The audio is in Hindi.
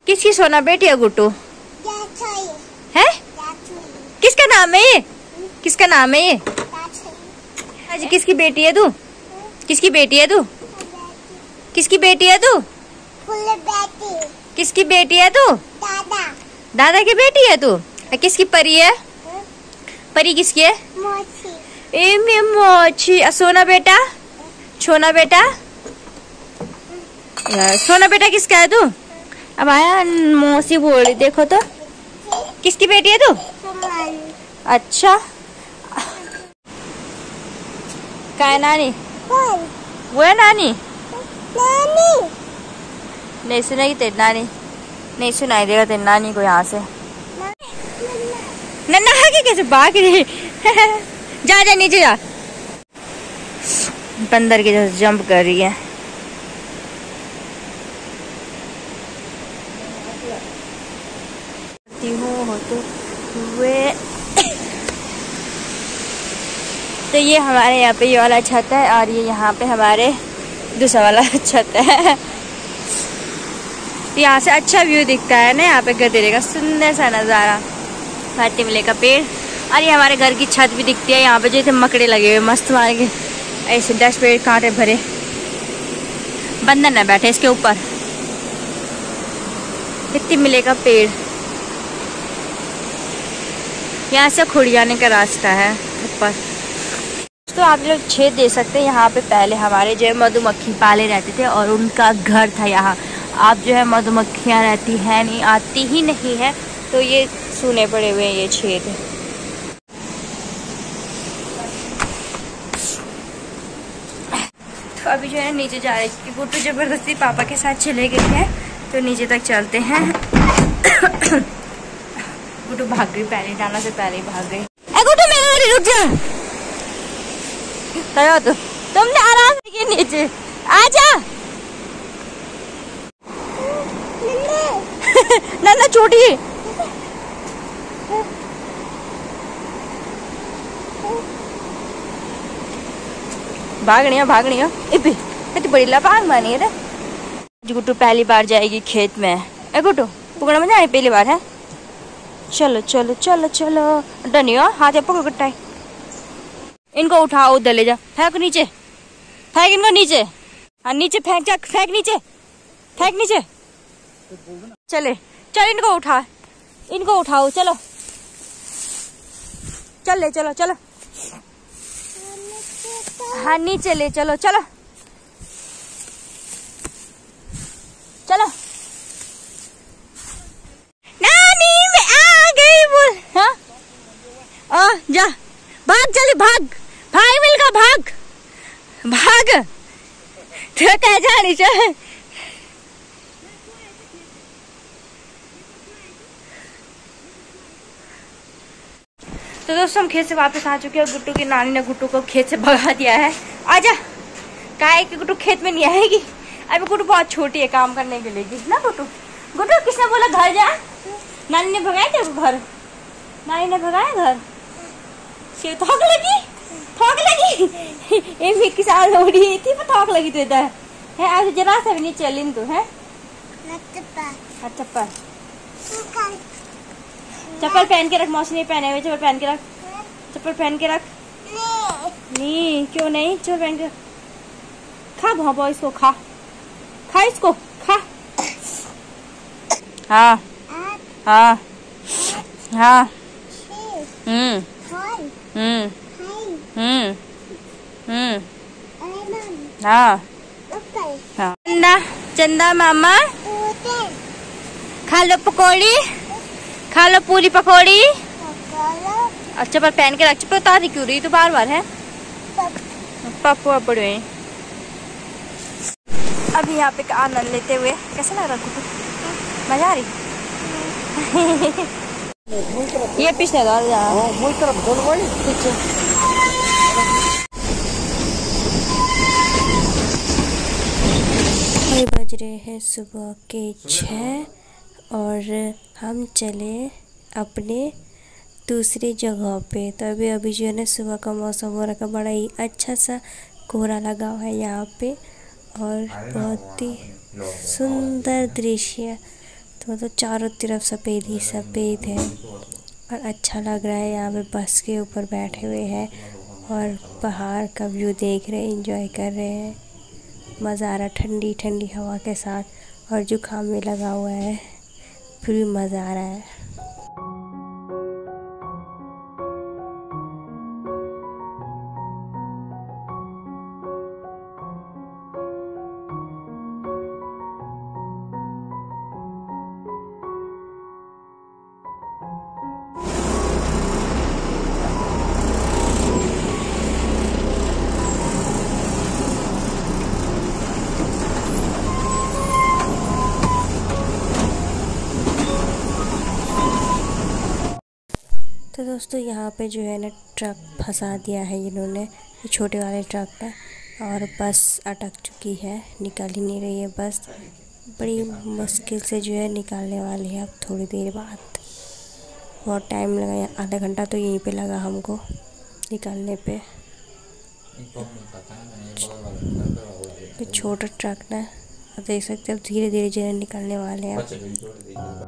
किसकी सोना बेटी है गुट्टू? है? किसका नाम है ये? किसका नाम है ये? आज किसकी बेटी है तू? किसकी बेटी है तू? किसकी बेटी है तू? किसकी बेटी है तू? दादा की बेटी है तू? किसकी परी है? परी किसकी है? मोची। सोना बेटा? सोना बेटा? सोना बेटा किसका है तू? अब आया मौसी बोल रही, देखो तो किसकी बेटी है तू? अच्छा, का है नानी? वो है नानी? नहीं सुनेगी तेरी नानी, नहीं सुनाई देगा तेरी नानी को यहाँ से। नन्ना के कैसे भाग रही? जा जा नीचे जा। बंदर की जैसे जंप कर रही है। होते हुए तो ये हमारे यहाँ पे ये वाला छत है और ये यहाँ पे हमारे दूसरा वाला छत है। यहाँ से अच्छा व्यू दिखता है ना, यहाँ पे गधेरे का सुंदर सा नज़ारा, इमली का पेड़ और ये हमारे घर की छत भी दिखती है। यहाँ पे जैसे मकड़े लगे हुए मस्त मार के, ऐसे 10 पेड़ कांटे भरे, बंदर न बैठे इसके ऊपर। इमली का पेड़, यहाँ से खुड़ियाने का रास्ता है ऊपर। तो आप लोग छेद दे सकते हैं। यहाँ पे पहले हमारे जो है मधुमक्खी पाले रहते थे और उनका घर था यहाँ। आप जो है मधुमक्खियाँ रहती हैं नहीं, आती ही नहीं है, तो ये सूने पड़े हुए हैं ये छेद। तो अभी जो है नीचे जा रहे हैं क्योंकि गुट्टू जबरदस्ती पापा के साथ चले गए हैं, तो नीचे तक चलते हैं। गुट्टू भाग गई, पहले जाना से पहले ही भाग गई। गुट्टू मेरे रुक जा, तो तुमने आराम से नीचे आजा। नन्ना छोटी भागनी है इतनी बड़ी लपांग मानी है। गुट्टू पहली बार जाएगी खेत में। गुट्टू पकड़ में जाए पहली बार है। चलो चलो चलो चलो, डनियो हाथ पकड़ कट्टा, इनको उठाओ, उधर ले जा, फेंक नीचे, फेंक इनको नीचे। हाँ नीचे फेंक जा, फेंक नीचे, फेंक नीचे। चले चल, इनको उठा, इनको उठाओ, चलो चल ले, चलो चलो, हाँ नीचे ले चलो, चलो चलो। नानी मैं आ गई बोल। हाँ जा, भाग जल्दी, भाग भाग मिलकर भाग भाग, तो कह जानी चाहिए। तो दोस्तों हम खेत से वापस आ चुके हैं। गुट्टू की नानी ने गुट्टू को खेत से भगा दिया है। आजा, कहा है कि गुट्टू खेत में नहीं आएगी, अभी गुट्टू बहुत छोटी है काम करने के लिए ना। गुट्टू गुट्टू किसने बोला घर जा? नानी ने भगाया तेरे को घर? नानी ने भगाया घर? थोक लगी, थोक लगी। एक 21 साल हो रही थी पर थोक लगी तो इधर है। आज जरा सा भी नहीं चली तू है। चप्पल चप्पल पहन के रख, मौसी नहीं पहने हुए, चप्पल पहन के रख, चप्पल पहन के रख। नहीं क्यों नहीं, चप्पल पहन के रख। खा भापो इसको, खा खा इसको, खा। हाँ हाँ हाँ, हाँ हाँ। चंदा चंदा मामा खा लो पकौड़ी, खा लो पूरी पकौड़ी। अच्छा पर पहन के रख, चप्पल उतार क्यों रही तो बार बार है। पापू बड़े अभी यहाँ पे आनंद लेते हुए कैसा लग रहा है? मजा आ रही? ये पिछले बज रहे हैं सुबह के 6 और हम चले अपने दूसरी जगह पे। तो अभी जो है ना सुबह का मौसम हो रखा, बड़ा ही अच्छा सा कोहरा लगा हुआ है यहाँ पे और बहुत ही सुंदर दृश्य। तो तो चारों तरफ सफ़ेद ही सफ़ेद है और अच्छा लग रहा है। यहाँ पे बस के ऊपर बैठे हुए हैं और पहाड़ का व्यू देख रहे हैं, एंजॉय कर रहे हैं। मज़ा आ रहा है ठंडी ठंडी हवा के साथ, और जुकाम भी लगा हुआ है, फिर भी मज़ा आ रहा है। तो दोस्तों यहाँ पे जो है ना ट्रक फंसा दिया है इन्होंने, ये छोटे वाले ट्रक है, और बस अटक चुकी है, निकल ही नहीं रही है बस। बड़ी मुश्किल से जो है निकालने वाली है अब थोड़ी देर बाद। बहुत टाइम लगा, आधा घंटा तो यहीं पे लगा हमको निकालने पे। छोटा ट्रक ना, देख सकते हो धीरे धीरे जो है निकलने वाले हैं।